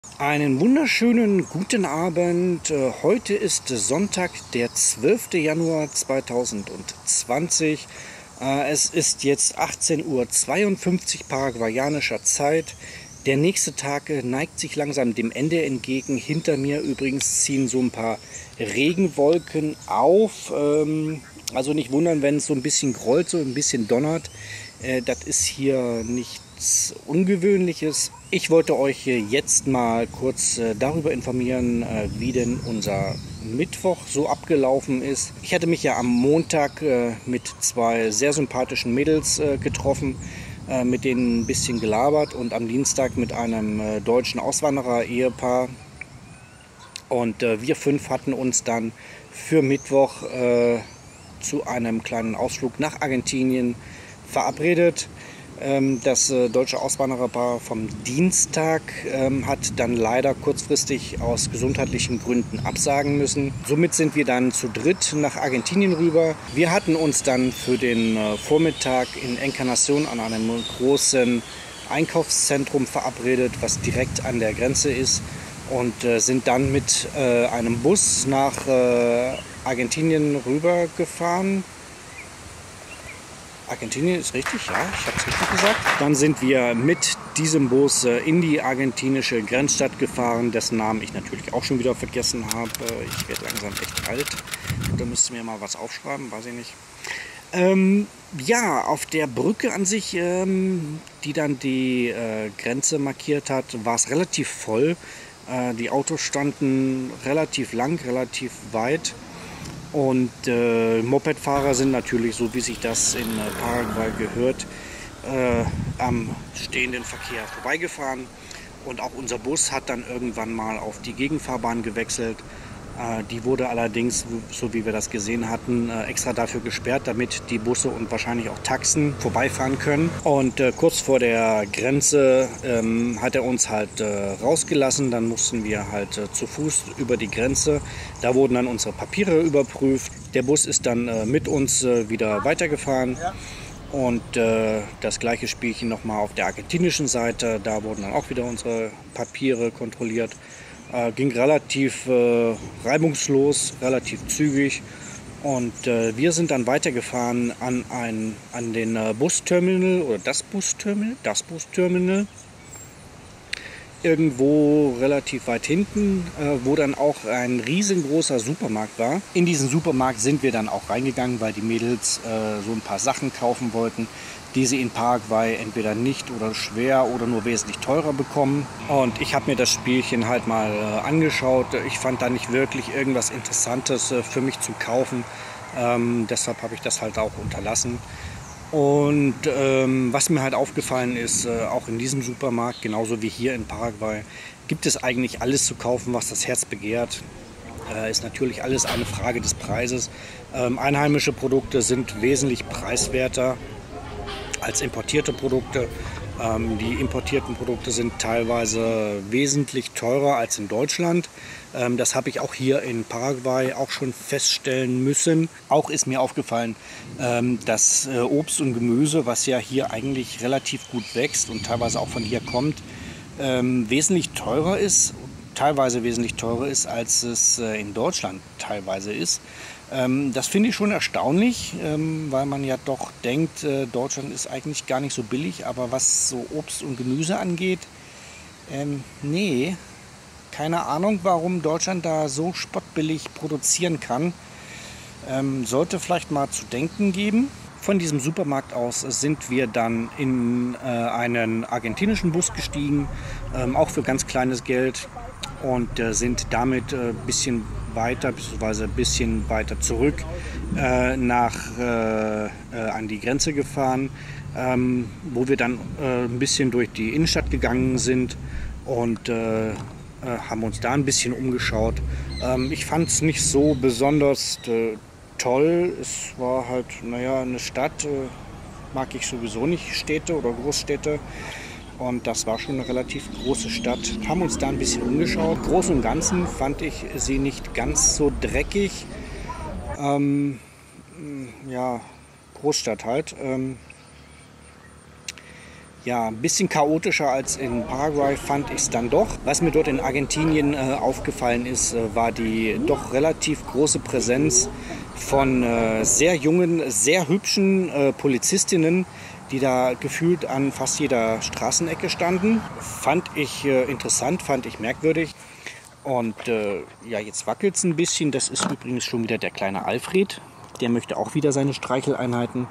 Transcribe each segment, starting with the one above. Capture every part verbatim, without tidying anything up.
Einen wunderschönen guten Abend. Äh, Heute ist Sonntag, der zwölfte Januar zweitausendzwanzig. Äh, Es ist jetzt achtzehn Uhr zweiundfünfzig paraguayanischer Zeit. Der nächste Tag äh, neigt sich langsam dem Ende entgegen. Hinter mir übrigens ziehen so ein paar Regenwolken auf. Ähm, Also nicht wundern, wenn es so ein bisschen grollt, so ein bisschen donnert. Äh, Das ist hier nichts Ungewöhnliches. Ich wollte euch jetzt mal kurz äh, darüber informieren, äh, wie denn unser Mittwoch so abgelaufen ist. Ich hatte mich ja am Montag äh, mit zwei sehr sympathischen Mädels äh, getroffen, äh, mit denen ein bisschen gelabert, und am Dienstag mit einem äh, deutschen Auswanderer-Ehepaar. Und äh, wir fünf hatten uns dann für Mittwoch äh, zu einem kleinen Ausflug nach Argentinien verabredet. Ähm, das äh, deutsche Auswandererpaar vom Dienstag ähm, hat dann leider kurzfristig aus gesundheitlichen Gründen absagen müssen. Somit sind wir dann zu dritt nach Argentinien rüber. Wir hatten uns dann für den äh, Vormittag in Encarnación an einem großen Einkaufszentrum verabredet, was direkt an der Grenze ist, und äh, sind dann mit äh, einem Bus nach äh, Argentinien rübergefahren. Argentinien ist richtig, ja, ich habe es richtig gesagt. Dann sind wir mit diesem Bus äh, in die argentinische Grenzstadt gefahren, dessen Namen ich natürlich auch schon wieder vergessen habe. Äh, ich werde langsam echt alt. Da müsste mir mal was aufschreiben, weiß ich nicht. Ähm, ja, auf der Brücke an sich, ähm, die dann die äh, Grenze markiert hat, war es relativ voll. Äh, die Autos standen relativ lang, relativ weit. Und äh, Mopedfahrer sind natürlich, so wie sich das in äh, Paraguay gehört, äh, am stehenden Verkehr vorbeigefahren. Und auch unser Bus hat dann irgendwann mal auf die Gegenfahrbahn gewechselt. Äh, die wurde allerdings, so wie wir das gesehen hatten, äh, extra dafür gesperrt, damit die Busse und wahrscheinlich auch Taxen vorbeifahren können. Und äh, kurz vor der Grenze ähm, hat er uns halt äh, rausgelassen. Dann mussten wir halt äh, zu Fuß über die Grenze. Da wurden dann unsere Papiere überprüft. Der Bus ist dann äh, mit uns äh, wieder weitergefahren. Und äh, das gleiche Spielchen nochmal auf der argentinischen Seite. Da wurden dann auch wieder unsere Papiere kontrolliert. Äh, ging relativ äh, reibungslos, relativ zügig. Und äh, wir sind dann weitergefahren an, ein, an den äh, Busterminal oder das Busterminal, das Busterminal. Irgendwo relativ weit hinten, äh, wo dann auch ein riesengroßer Supermarkt war. In diesen Supermarkt sind wir dann auch reingegangen, weil die Mädels äh, so ein paar Sachen kaufen wollten, die sie in Paraguay entweder nicht oder schwer oder nur wesentlich teurer bekommen. Und ich habe mir das Spielchen halt mal äh, angeschaut. Ich fand da nicht wirklich irgendwas Interessantes äh, für mich zu kaufen. Ähm, deshalb habe ich das halt auch unterlassen. Und ähm, was mir halt aufgefallen ist, äh, auch in diesem Supermarkt, genauso wie hier in Paraguay, gibt es eigentlich alles zu kaufen, was das Herz begehrt. Äh, ist natürlich alles eine Frage des Preises. Ähm, einheimische Produkte sind wesentlich preiswerter als importierte Produkte. Ähm, die importierten Produkte sind teilweise wesentlich teurer als in Deutschland. Ähm, das habe ich auch hier in Paraguay auch schon feststellen müssen. Auch ist mir aufgefallen, ähm, dass äh, Obst und Gemüse, was ja hier eigentlich relativ gut wächst und teilweise auch von hier kommt, ähm, wesentlich teurer ist, teilweise wesentlich teurer ist, als es äh, in Deutschland teilweise ist. Ähm, das finde ich schon erstaunlich, ähm, weil man ja doch denkt, äh, Deutschland ist eigentlich gar nicht so billig, aber was so Obst und Gemüse angeht, ähm, nee, keine Ahnung, warum Deutschland da so spottbillig produzieren kann. Ähm, sollte vielleicht mal zu denken geben. Von diesem Supermarkt aus sind wir dann in äh, einen argentinischen Bus gestiegen, ähm, auch für ganz kleines Geld, und äh, sind damit ein äh, bisschen weiter, beziehungsweise ein bisschen weiter zurück äh, nach, äh, äh, an die Grenze gefahren, ähm, wo wir dann äh, ein bisschen durch die Innenstadt gegangen sind und äh, äh, haben uns da ein bisschen umgeschaut. Ähm, ich fand es nicht so besonders äh, toll. Es war halt, naja, eine Stadt, äh, mag ich sowieso nicht, Städte oder Großstädte. Und das war schon eine relativ große Stadt. Haben uns da ein bisschen umgeschaut. Im Großen und Ganzen fand ich sie nicht ganz so dreckig. Ähm, ja, Großstadt halt. Ähm, Ja, ein bisschen chaotischer als in Paraguay fand ich es dann doch. Was mir dort in Argentinien äh, aufgefallen ist, äh, war die doch relativ große Präsenz von äh, sehr jungen, sehr hübschen äh, Polizistinnen, die da gefühlt an fast jeder Straßenecke standen. Fand ich äh, interessant, fand ich merkwürdig. Und äh, ja, jetzt wackelt es ein bisschen. Das ist übrigens schon wieder der kleine Alfred. Der möchte auch wieder seine Streicheleinheiten.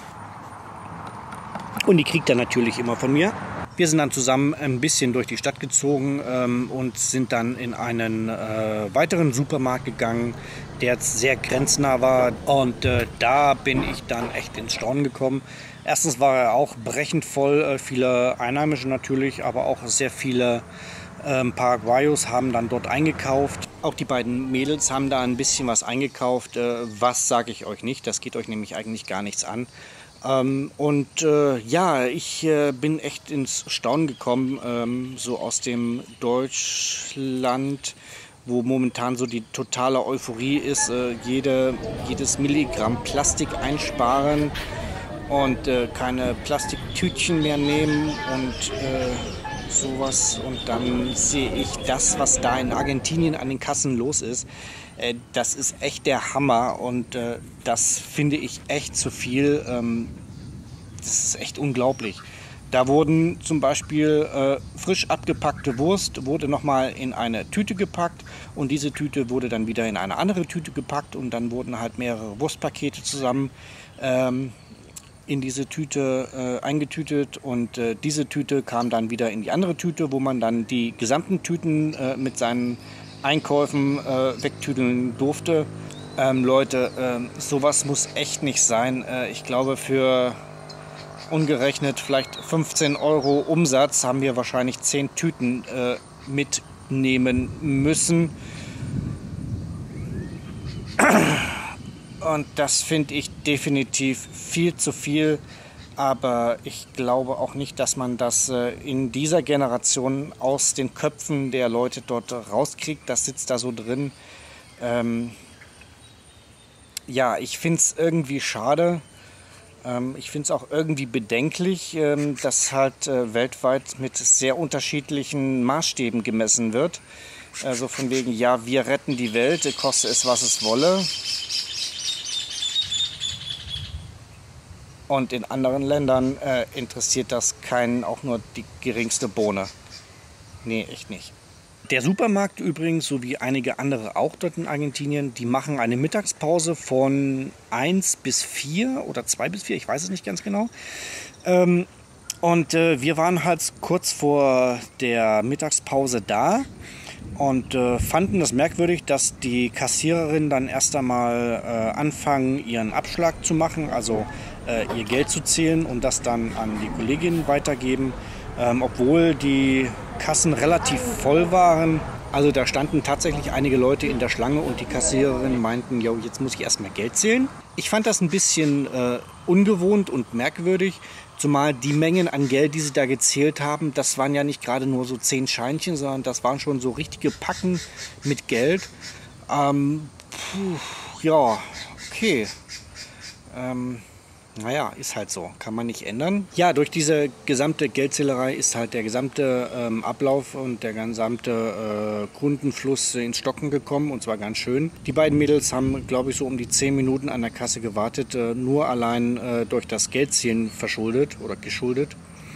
Und die kriegt er natürlich immer von mir. Wir sind dann zusammen ein bisschen durch die Stadt gezogen ähm, und sind dann in einen äh, weiteren Supermarkt gegangen, der jetzt sehr grenznah war. Und äh, da bin ich dann echt ins Staunen gekommen. Erstens war er auch brechend voll, äh, viele Einheimische natürlich, aber auch sehr viele ähm, Paraguayos haben dann dort eingekauft. Auch die beiden Mädels haben da ein bisschen was eingekauft. Äh, was sage ich euch nicht, das geht euch nämlich eigentlich gar nichts an. Ähm, und äh, ja, ich äh, bin echt ins Staunen gekommen, ähm, so aus dem Deutschland, wo momentan so die totale Euphorie ist, äh, jede, jedes Milligramm Plastik einsparen und äh, keine Plastiktütchen mehr nehmen und äh, sowas. Und dann sehe ich das, was da in Argentinien an den Kassen los ist. Äh, das ist echt der Hammer und äh, das finde ich echt zu viel. Ähm, das ist echt unglaublich. Da wurden zum Beispiel äh, frisch abgepackte Wurst, wurde nochmal in eine Tüte gepackt und diese Tüte wurde dann wieder in eine andere Tüte gepackt und dann wurden halt mehrere Wurstpakete zusammen ähm, in diese Tüte äh, eingetütet und äh, diese Tüte kam dann wieder in die andere Tüte, wo man dann die gesamten Tüten äh, mit seinen Einkäufen äh, wegtüdeln durfte. Ähm, Leute, äh, sowas muss echt nicht sein. Äh, ich glaube, für ungerechnet vielleicht fünfzehn Euro Umsatz haben wir wahrscheinlich zehn Tüten äh, mitnehmen müssen. Und das finde ich definitiv viel zu viel. Aber ich glaube auch nicht, dass man das äh, in dieser Generation aus den Köpfen der Leute dort rauskriegt. Das sitzt da so drin. Ähm, ja, ich finde es irgendwie schade. Ähm, ich finde es auch irgendwie bedenklich, ähm, dass halt äh, weltweit mit sehr unterschiedlichen Maßstäben gemessen wird. Also von wegen, ja, wir retten die Welt, koste es, was es wolle. Und in anderen Ländern äh, interessiert das keinen auch nur die geringste Bohne. Nee, echt nicht. Der Supermarkt übrigens, sowie einige andere auch dort in Argentinien, die machen eine Mittagspause von eins bis vier oder zwei bis vier, ich weiß es nicht ganz genau. Ähm, und äh, wir waren halt kurz vor der Mittagspause da und äh, fanden das merkwürdig, dass die Kassiererinnen dann erst einmal äh, anfangen, ihren Abschlag zu machen, also äh, ihr Geld zu zählen und das dann an die Kolleginnen weitergeben, ähm, obwohl die Kassen relativ voll waren. Also da standen tatsächlich einige Leute in der Schlange und die Kassiererinnen meinten, jo, jetzt muss ich erstmal Geld zählen. Ich fand das ein bisschen äh, ungewohnt und merkwürdig, zumal die Mengen an Geld, die sie da gezählt haben, das waren ja nicht gerade nur so zehn Scheinchen, sondern das waren schon so richtige Packen mit Geld. Ähm, puh, ja, okay. Ähm, Naja, ist halt so, kann man nicht ändern. Ja, durch diese gesamte Geldzählerei ist halt der gesamte ähm, Ablauf und der gesamte äh, Kundenfluss ins Stocken gekommen und zwar ganz schön. Die beiden Mädels haben, glaube ich, so um die zehn Minuten an der Kasse gewartet, äh, nur allein äh, durch das Geldzählen verschuldet oder geschuldet.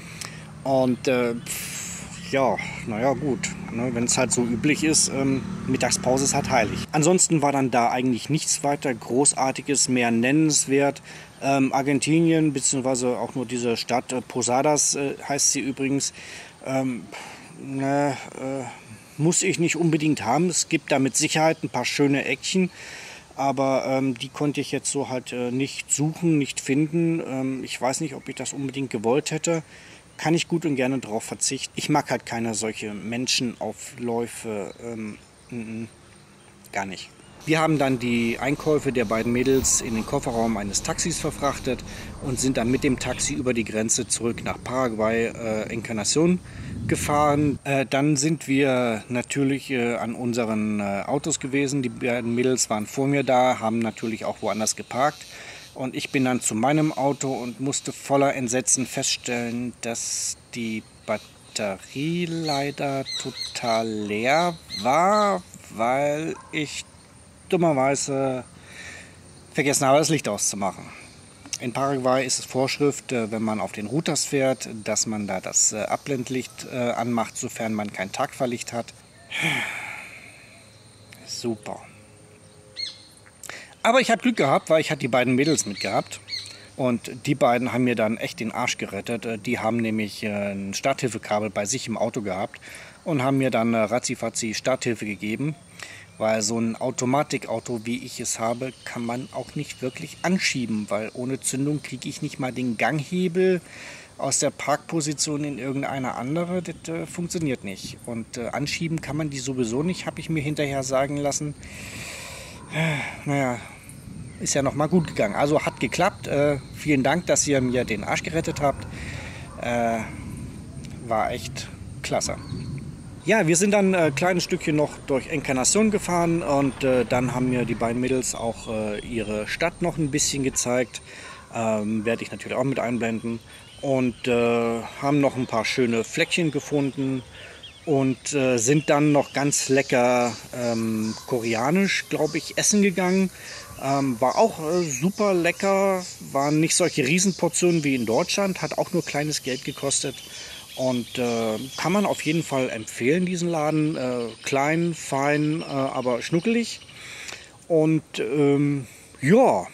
Und äh, ja, naja gut, ne, wenn es halt so üblich ist, ähm, Mittagspause ist halt heilig. Ansonsten war dann da eigentlich nichts weiter Großartiges mehr nennenswert. Ähm, Argentinien, beziehungsweise auch nur diese Stadt äh, Posadas äh, heißt sie übrigens, ähm, ne, äh, muss ich nicht unbedingt haben. Es gibt da mit Sicherheit ein paar schöne Eckchen, aber ähm, die konnte ich jetzt so halt äh, nicht suchen, nicht finden. Ähm, ich weiß nicht, ob ich das unbedingt gewollt hätte. Kann ich gut und gerne darauf verzichten. Ich mag halt keine solche Menschenaufläufe, ähm, n -n, gar nicht. Wir haben dann die Einkäufe der beiden Mädels in den Kofferraum eines Taxis verfrachtet und sind dann mit dem Taxi über die Grenze zurück nach Paraguay, äh, Encarnación gefahren. Äh, dann sind wir natürlich äh, an unseren äh, Autos gewesen. Die beiden Mädels waren vor mir da, haben natürlich auch woanders geparkt. Und ich bin dann zu meinem Auto und musste voller Entsetzen feststellen, dass die Batterie leider total leer war, weil ich dummerweise vergessen habe, das Licht auszumachen. In Paraguay ist es Vorschrift, wenn man auf den Routers fährt, dass man da das Abblendlicht anmacht, sofern man kein Tagfahrlicht hat. Super. Aber ich habe Glück gehabt, weil ich hatte die beiden Mädels mitgehabt. Und die beiden haben mir dann echt den Arsch gerettet. Die haben nämlich ein Starthilfekabel bei sich im Auto gehabt und haben mir dann ratzifatzi Starthilfe gegeben. Weil so ein Automatikauto, wie ich es habe, kann man auch nicht wirklich anschieben, weil ohne Zündung kriege ich nicht mal den Ganghebel aus der Parkposition in irgendeine andere. Das äh, funktioniert nicht. Und äh, anschieben kann man die sowieso nicht, habe ich mir hinterher sagen lassen. Äh, naja, ist ja noch mal gut gegangen. Also hat geklappt. Äh, vielen Dank, dass ihr mir den Arsch gerettet habt. Äh, war echt klasse. Ja, wir sind dann ein äh, kleines Stückchen noch durch Encarnación gefahren und äh, dann haben mir die beiden Mädels auch äh, ihre Stadt noch ein bisschen gezeigt. Ähm, werde ich natürlich auch mit einblenden. Und äh, haben noch ein paar schöne Fleckchen gefunden und äh, sind dann noch ganz lecker ähm, koreanisch, glaube ich, essen gegangen. Ähm, war auch äh, super lecker, waren nicht solche Riesenportionen wie in Deutschland, hat auch nur kleines Geld gekostet. Und äh, kann man auf jeden Fall empfehlen, diesen Laden. Äh, klein, fein, äh, aber schnuckelig. Und ähm, ja,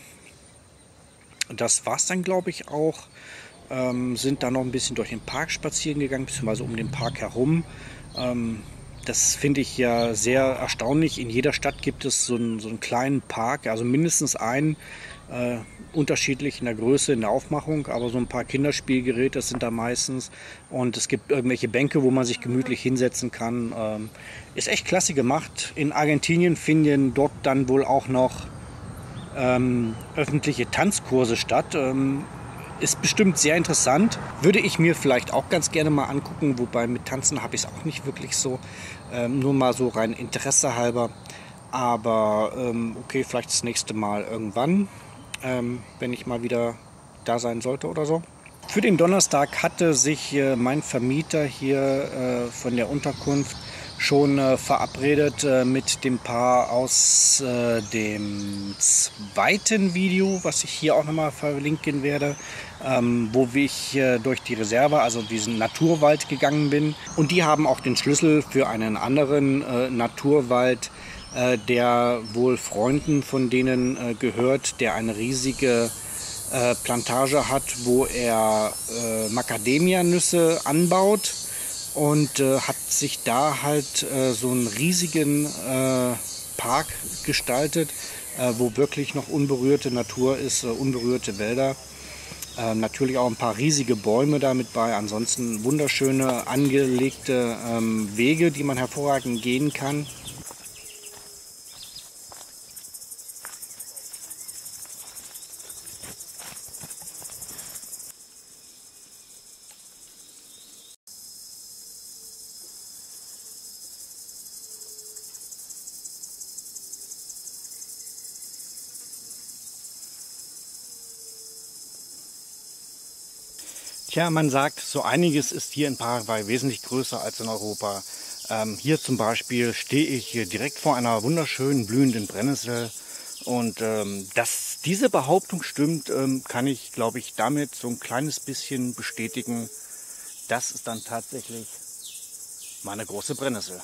das war es dann, glaube ich, auch. Ähm, sind dann noch ein bisschen durch den Park spazieren gegangen, beziehungsweise um den Park herum. Ähm, das finde ich ja sehr erstaunlich. In jeder Stadt gibt es so einen, so einen kleinen Park, also mindestens einen. Äh, unterschiedlich in der Größe, in der Aufmachung, aber so ein paar Kinderspielgeräte sind da meistens und es gibt irgendwelche Bänke, wo man sich gemütlich hinsetzen kann. Ähm, ist echt klasse gemacht. In Argentinien finden dort dann wohl auch noch ähm, öffentliche Tanzkurse statt. Ähm, ist bestimmt sehr interessant. Würde ich mir vielleicht auch ganz gerne mal angucken, wobei mit Tanzen habe ich es auch nicht wirklich so. Ähm, nur mal so rein Interesse halber. Aber ähm, okay, vielleicht das nächste Mal irgendwann. Ähm, wenn ich mal wieder da sein sollte oder so. Für den Donnerstag hatte sich äh, mein Vermieter hier äh, von der Unterkunft schon äh, verabredet äh, mit dem Paar aus äh, dem zweiten Video, was ich hier auch nochmal verlinken werde, ähm, wo ich äh, durch die Reserve, also diesen Naturwald gegangen bin. Und die haben auch den Schlüssel für einen anderen äh, Naturwald, äh, der wohl Freunden von denen äh, gehört, der eine riesige äh, Plantage hat, wo er äh, Macadamia-Nüsse anbaut und äh, hat sich da halt äh, so einen riesigen äh, Park gestaltet, äh, wo wirklich noch unberührte Natur ist, äh, unberührte Wälder. Äh, natürlich auch ein paar riesige Bäume damit bei, ansonsten wunderschöne angelegte ähm, Wege, die man hervorragend gehen kann. Tja, man sagt, so einiges ist hier in Paraguay wesentlich größer als in Europa. Ähm, hier zum Beispiel stehe ich hier direkt vor einer wunderschönen blühenden Brennnessel. Und ähm, dass diese Behauptung stimmt, ähm, kann ich, glaube ich, damit so ein kleines bisschen bestätigen. Das ist dann tatsächlich meine große Brennnessel.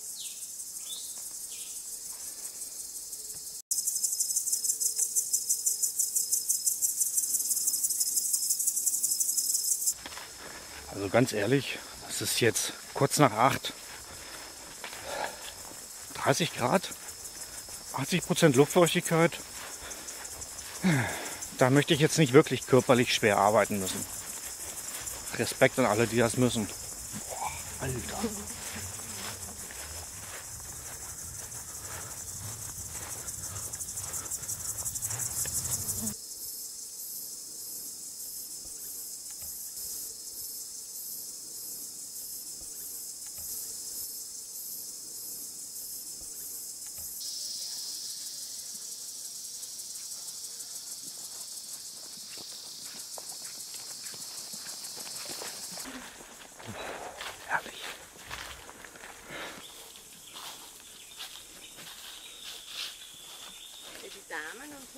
Also ganz ehrlich, es ist jetzt kurz nach acht, dreißig Grad, achtzig Prozent Luftfeuchtigkeit. Da möchte ich jetzt nicht wirklich körperlich schwer arbeiten müssen. Respekt an alle, die das müssen. Boah, Alter.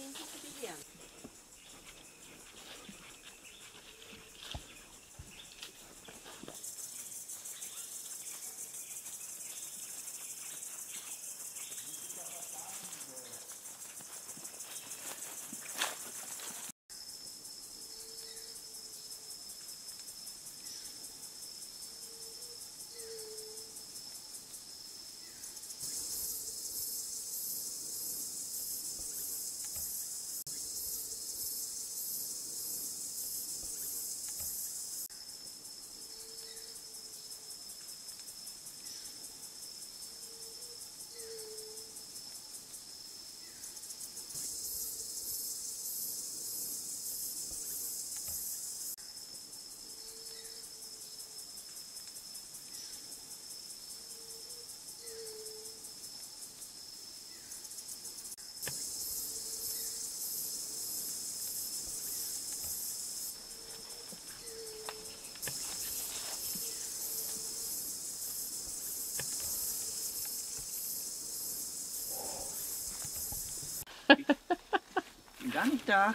Bin gar nicht da.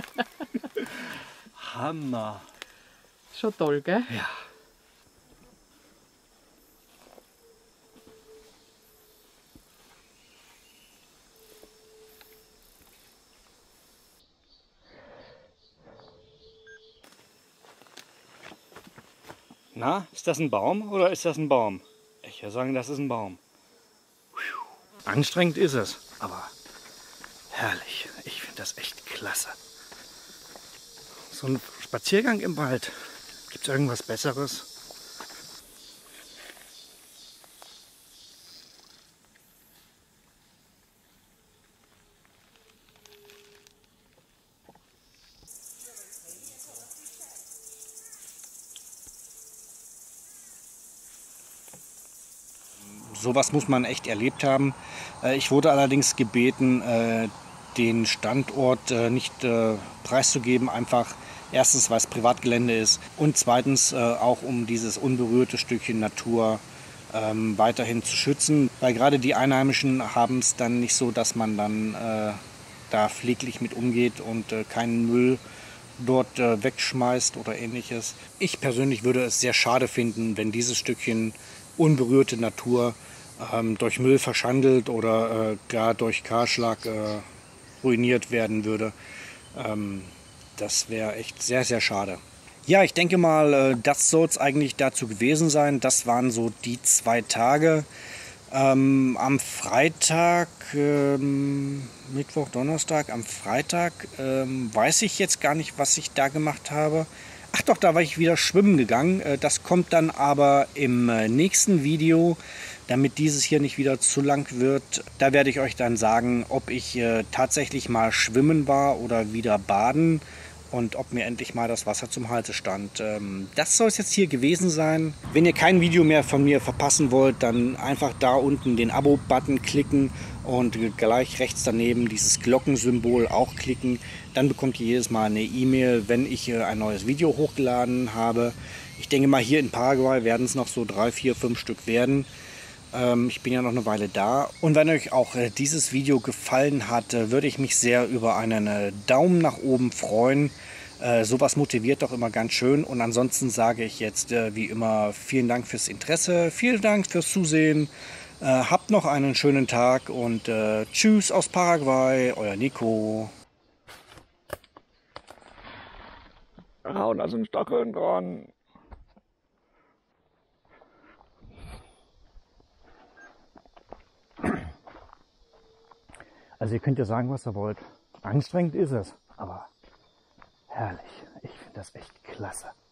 Hammer. Schon toll, gell? Ja. Na, ist das ein Baum oder ist das ein Baum? Ich würde sagen, das ist ein Baum. Anstrengend ist es, aber herrlich. Ich finde das echt klasse. So ein Spaziergang im Wald. Gibt es irgendwas Besseres? Sowas muss man echt erlebt haben. Ich wurde allerdings gebeten, den Standort nicht preiszugeben, einfach erstens, weil es Privatgelände ist und zweitens auch, um dieses unberührte Stückchen Natur weiterhin zu schützen. Weil gerade die Einheimischen haben es dann nicht so, dass man dann da pfleglich mit umgeht und keinen Müll dort wegschmeißt oder ähnliches. Ich persönlich würde es sehr schade finden, wenn dieses Stückchen unberührte Natur ähm, durch Müll verschandelt oder äh, gar durch Kahlschlag äh, ruiniert werden würde. Ähm, das wäre echt sehr, sehr schade. Ja, ich denke mal, äh, das soll es eigentlich dazu gewesen sein. Das waren so die zwei Tage. Ähm, am Freitag, ähm, Mittwoch, Donnerstag, am Freitag ähm, weiß ich jetzt gar nicht, was ich da gemacht habe. Ach doch, da war ich wieder schwimmen gegangen. Das kommt dann aber im nächsten Video, damit dieses hier nicht wieder zu lang wird. Da werde ich euch dann sagen, ob ich äh, tatsächlich mal schwimmen war oder wieder baden und ob mir endlich mal das Wasser zum Halse stand. Ähm, das soll es jetzt hier gewesen sein. Wenn ihr kein Video mehr von mir verpassen wollt, dann einfach da unten den Abo-Button klicken und gleich rechts daneben dieses Glockensymbol auch klicken. Dann bekommt ihr jedes Mal eine E-Mail, wenn ich äh, ein neues Video hochgeladen habe. Ich denke mal, hier in Paraguay werden es noch so drei, vier, fünf Stück werden. Ähm, ich bin ja noch eine Weile da. Und wenn euch auch äh, dieses Video gefallen hat, äh, würde ich mich sehr über einen äh, Daumen nach oben freuen. Äh, sowas motiviert doch immer ganz schön. Und ansonsten sage ich jetzt äh, wie immer vielen Dank fürs Interesse, vielen Dank fürs Zusehen. Äh, habt noch einen schönen Tag und äh, tschüss aus Paraguay, euer Nico. Oh, da sind Stacheln dran. Also ihr könnt ja sagen, was ihr wollt. Anstrengend ist es, aber herrlich. Ich finde das echt klasse.